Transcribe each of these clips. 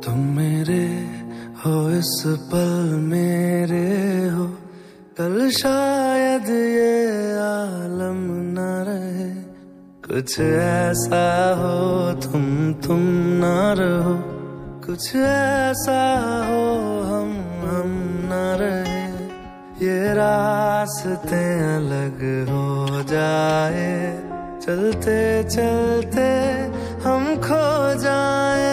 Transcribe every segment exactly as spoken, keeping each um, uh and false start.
तुम मेरे हो इस पल मेरे हो, कल शायद ये आलम न रहे। कुछ ऐसा हो तुम तुम ना रहो, कुछ ऐसा हो हम हम ना रहे। ये रास्ते अलग हो जाए, चलते चलते हम खो जाए।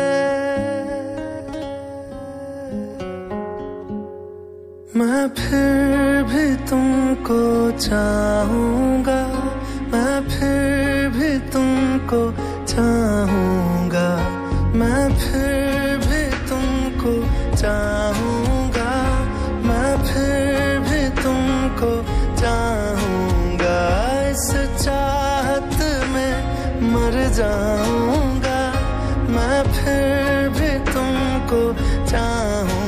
मैं फिर भी तुमको चाहूंगा, मैं फिर भी तुमको चाहूंगा, मैं फिर भी तुमको चाहूंगा, मैं फिर भी तुमको चाहूंगा। इस चाहत में मर जाऊंगा, मैं फिर भी तुमको चाहूंगा।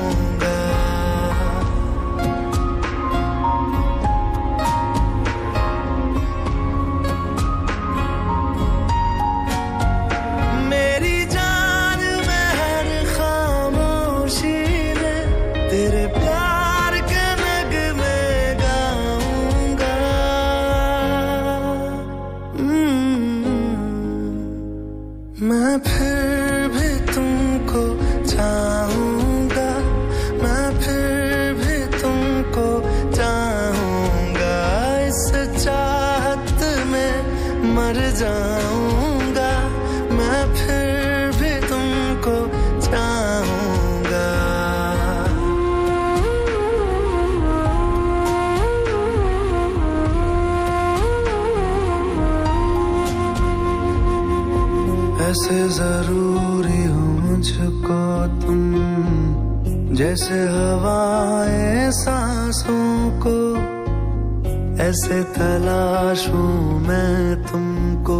तेरे प्यार के नगमे गाऊंगा, मैं फिर भी तुमको चाहूंगा, मैं फिर भी तुमको चाहूंगा। इस चाहत में मर जाऊंगा, मैं फिर भी तुमको चाहूंगा। ऐसे जरूरी हो मुझको तुम, जैसे हवाएं सांसों को। ऐसे तलाशूं मैं तुमको,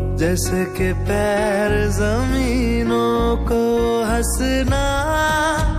जैसे कि पैर जमीनों को। हंसना